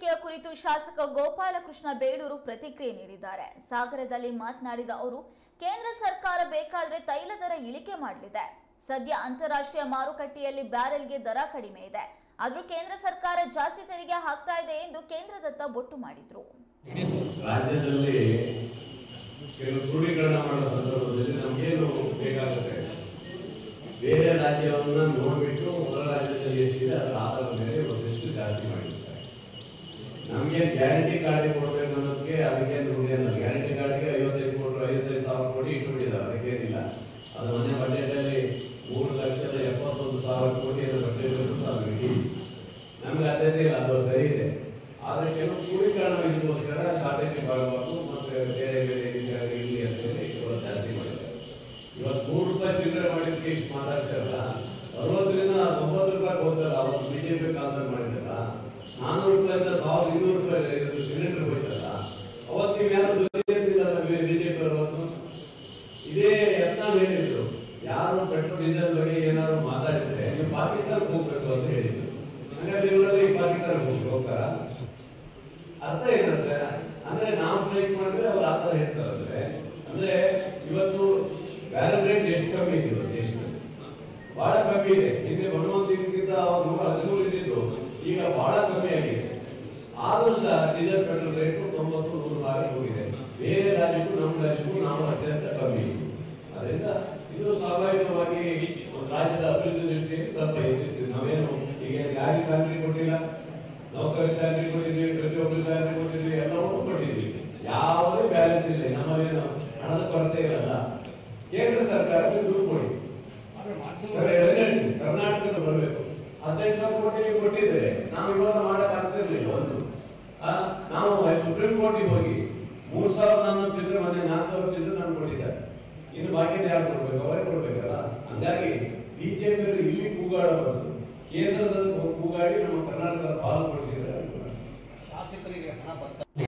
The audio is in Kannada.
ಇಳಿಕೆಯ ಕುರಿತು ಶಾಸಕ ಗೋಪಾಲಕೃಷ್ಣ ಬೇಳೂರು ಪ್ರತಿಕ್ರಿಯೆ ನೀಡಿದ್ದಾರೆ. ಸಾಗರದಲ್ಲಿ ಮಾತನಾಡಿದ ಅವರು, ಕೇಂದ್ರ ಸರ್ಕಾರ ಬೇಕಾದರೆ ತೈಲ ದರ ಇಳಿಕೆ ಮಾಡಲಿದೆ. ಸದ್ಯ ಅಂತಾರಾಷ್ಟ್ರೀಯ ಮಾರುಕಟ್ಟೆಯಲ್ಲಿ ಬ್ಯಾರೆಲ್ಗೆ ದರ ಕಡಿಮೆ ಇದೆ. ಆದರೂ ಕೇಂದ್ರ ಸರ್ಕಾರ ಜಾಸ್ತಿ ತೆರಿಗೆ ಹಾಕ್ತಾ ಇದೆ ಎಂದು ಕೇಂದ್ರದತ್ತ ಬೊಟ್ಟು ಮಾಡಿದ್ರು. ರಾಜ್ಯದಲ್ಲಿ ಕೆಲವು ಕ್ರೋಢೀಕರಣ ಮಾಡುವ ಸಂದರ್ಭದಲ್ಲಿ ನಮಗೇನು ಬೇಕಾಗುತ್ತೆ, ಬೇರೆ ರಾಜ್ಯವನ್ನ ನೋಡಿಬಿಟ್ಟು ಹೊರ ರಾಜ್ಯದಲ್ಲಿ ಎಷ್ಟಿದೆ ಅದರ ಆಧಾರದ ಮೇಲೆ ಒಂದಷ್ಟು ಜಾಸ್ತಿ ಮಾಡಿರ್ತಾರೆ. ನಮಗೆ ಗ್ಯಾರಂಟಿ ಕಾರ್ಡ್ ಕೊಡಬೇಕು ಅನ್ನೋದಕ್ಕೆ ಅದಕ್ಕೆ ದುಡ್ಡಿಲ್ಲ. ಗ್ಯಾರಂಟಿ ಕಾರ್ಡ್ಗೆ 55,000 ಕೋಟಿ ಇಟ್ಟುಬಿಟ್ಟಿದ್ದಾರೆ, ಅದಕ್ಕೇನಿಲ್ಲ. ಅದು ಮೊನ್ನೆ ಬಜೆಟಲ್ಲಿ 3,71,000 ಕೋಟಿ ಬಜೆಟ್ ಅದು ಇಡೀ ನಮ್ಗೆ ಅದೇ ಇಲ್ಲ, ಅದು ಸರಿ ಇದೆ. ಆದರೆ ಕೆಲವು ಕ್ರೋಢೀಕರಣ ಇದಕ್ಕೋಸ್ಕರ ಶಾರ್ಟೇಜ್ ಮಾಡಬಾರ್ದು ಮತ್ತು ಬೇರೆ ಬೇರೆ ಇಲ್ಲಿ ಅಂತೇಳಿ ಇವಾಗ ಜಾಸ್ತಿ ಮಾಡಿದ್ದಾರೆ. ಇವತ್ತು 100 ರೂಪಾಯಿ ಚಿಲ್ಲರೆ ಮಾಡಿದ್ದಕ್ಕೆ ಇಷ್ಟು ಮಾತಾಡ್ತಾರಲ್ಲ, 60ರಿಂದ 90 ರೂಪಾಯಿ ಹೋಗ್ತಾರ. ಅವತ್ತು ಬಿಜೆಪಿ ಕಾಲದಲ್ಲಿ ಮಾಡಿದಾರ 400 ರೂಪಾಯಿಂದ 1,200 ರೂಪಾಯಿ ಸಿಲಿಂಡರ್ ಹೋಯ್ತಲ್ಲ. ಅವತ್ತು ನೀವು ಯಾರು ದುಡ್ಡಿಲ್ಲ ಬಿಜೆಪಿ ಅವತ್ತು ಇದೇ ಯತ್ನ ಹೇಳಿದ್ರು. ಯಾರು ಪೆಟ್ರೋಲ್ ಡೀಸೆಲ್ ಬಗ್ಗೆ ಏನಾದ್ರು ಮಾತಾಡಿದ್ರೆ ನೀವು ಪಾಕಿಸ್ತಾನಕ್ಕೆ ಹೋಗ್ಬೇಕು ಅಂತ ಹೇಳಿದ್ರು. ಹಂಗಾದ್ರೆ ಇವರಲ್ಲಿ ಪಾಕಿಸ್ತಾನಕ್ಕೆ ಹೋಗ್ತಾರ? ಅರ್ಥ ಏನಂದ್ರೆ ಅಂದ್ರೆ ನಾವು ಸ್ಟ್ರೈಕ್ ಮಾಡಿದ್ರೆ ಅವ್ರು ಆ ಥರ ಹೇಳ್ತಾರೆ. ಅಂದ್ರೆ ಇವತ್ತು ಬ್ಯಾರಲ್ ರೇಟ್ ಎಷ್ಟು ಕಮ್ಮಿ ಇದೆ ದೇಶದಲ್ಲಿ, ಬಹಳ ಕಮ್ಮಿ ಇದೆ. ಹಿಂದೆ ಮನಮೋಹನ್ ಸಿಂಗ್ಗಿಂತ 113 ಇದ್ದಿದ್ದು, ಈಗ ಬಹಳ ಕಮ್ಮಿ ಆಗಿದೆ. ಆದ್ರೂ ಸಹ ಡೀಸೆಲ್ ಪೆಟ್ರೋಲ್ ರೇಟ್ 90-100 ಹೋಗಿದೆ. ಬೇರೆ ರಾಜ್ಯಕ್ಕೂ ನಮ್ಮ ರಾಜ್ಯಕ್ಕೂ ನಾವು ಅತ್ಯಂತ ಕಮ್ಮಿ. ಅದರಿಂದ ಇದು ಸ್ವಾಭಾವಿಕವಾಗಿ ಒಂದು ರಾಜ್ಯದ ಅಭಿವೃದ್ಧಿ ದೃಷ್ಟಿಯಲ್ಲಿ ಸ್ವಲ್ಪ ಇರ್ತಿದ್ವಿ. ನಾವೇನು ಈಗ ಯಾರಿಗೆ ಸ್ಯಾಲರಿ ಕೊಟ್ಟಿಲ್ಲ, ನೌಕರಿ ಸ್ಯಾಲರಿ ಕೊಟ್ಟಿದ್ವಿ, ಪ್ರತಿಯೊಬ್ಬರು ಸ್ಯಾಲರಿ ಕೊಟ್ಟಿದ್ವಿ, ಎಲ್ಲವನ್ನೂ ಕೊಟ್ಟಿದ್ವಿ. ಯಾವುದೇ ಬ್ಯಾಲೆನ್ಸ್ ಇಲ್ಲ, ನಮ್ಮಲ್ಲೇನು ಹಣದ ಕೊರತೆ ಇರಲ್ಲ. ಕೇಂದ್ರ ಸರ್ಕಾರಕ್ಕೆ ದುಡ್ಡು ಕೊಡಿ, ಕರ್ನಾಟಕದ ಬರಬೇಕು. 15,000 ಕೋಟಿ ಕೊಟ್ಟಿದ್ದಾರೆ, ನಾವು ಇವಾಗ ಮಾಡಕ್ ಆಗ್ತಿರ್ಲಿಲ್ಲ. ಒಂದು ನಾವು ಸುಪ್ರೀಂ ಕೋರ್ಟಿಗೆ ಹೋಗಿ 3,000 ನಾನು ಚಿಲ್ಲರೆ, ಮೊನ್ನೆ 4,000 ಚಿಲ್ಲರೆ ನಾನು ಕೊಟ್ಟಿದ್ದಾರೆ. ಇನ್ನು ಬಾಕಿ ಯಾರು ಕೊಡ್ಬೇಕು? ಅವರೇ ಕೊಡ್ಬೇಕಲ್ಲ. ಹಂಗಾಗಿ ಬಿಜೆಪಿ ಇಲ್ಲಿ ಕೂಗಾಡಬಾರ್ದು, ಕೇಂದ್ರದಲ್ಲಿ ಕೂಗಾಡಿ ನಮ್ಮ ಕರ್ನಾಟಕದ ಪಾಲು ಕೊಡಿಸಿದ್ದಾರೆ. ಶಾಸಕರಿಗೆ ಹಣ